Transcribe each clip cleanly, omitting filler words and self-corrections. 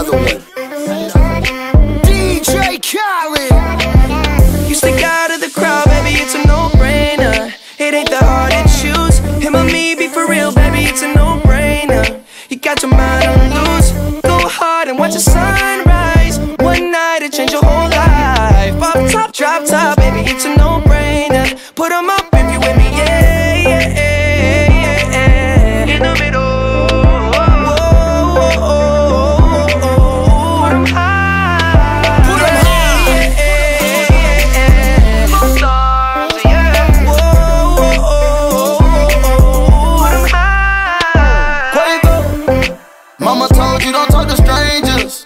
another one. DJ Khaled. You stick out of the crowd, baby, it's a no-brainer. It ain't that hard to choose. Him or me, be for real, baby, it's a no-brainer. You got your mind on loose. Go hard and watch the sunrise. One night it change your whole life. Up top, drop top, baby, it's a no-brainer. Put 'em up if you with me, yeah, yeah, yeah, yeah. In the middle. Mama told you don't talk to strangers.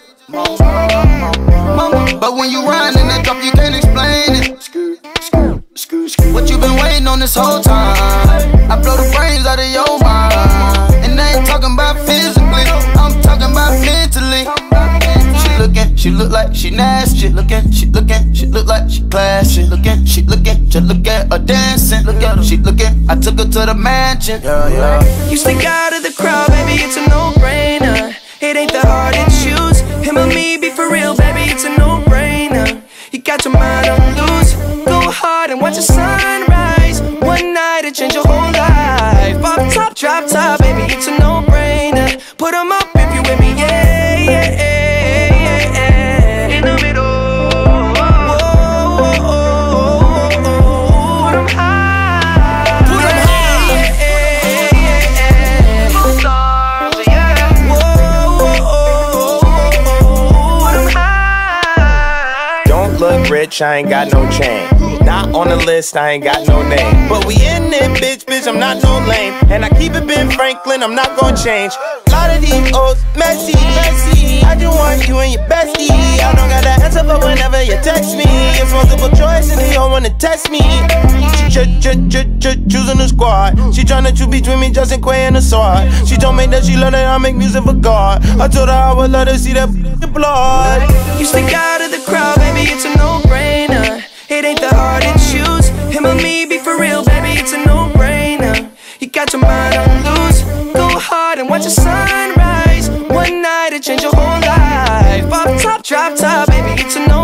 Mama, but when you ride in that drop, you can't explain it. What you been waiting on this whole time? I blow the brains out of your mind. And I ain't talking about physically, I'm talking about mentally. She look like she nasty. She look like she classy. She looking, just look at her dancing. Look at her, she looking. I took her to the mansion. Yeah, yeah. You stick out of the crowd, baby, it's a no-brainer. It ain't that hard to choose. Him or me, be for real, baby, it's a no-brainer. You got your mind on loose. Go hard and watch the sunrise. One night it change your whole life. Up top, drop top, baby, it's a no-brainer. Put 'em up if you with me, yeah, yeah, yeah, yeah. In the middle. Put 'em high. Put 'em high. Stars, yeah. Put 'em high. Don't look rich, I ain't got no chain. Not on the list, I ain't got no name. But we in it, bitch, I'm not no lame. And I keep it Ben Franklin, I'm not gonna change. A lot of these old messy. I just want you and your bestie. I don't got the answer, but whenever you text me, it's multiple choice and they all wanna test me. She choosing the squad. She tryna choose between me, Justin Quay and the sword. She told me that she love that I make music for God. I told her I would let her see that blood. You stick out of the crowd, baby, it's a no-brainer. It ain't that hard to choose. Him or me, be for real, baby, it's a no-brainer. You got your mind on loose. Go hard and watch the sunrise. One night it change your whole life. Up top, drop top, baby, it's a no-brainer.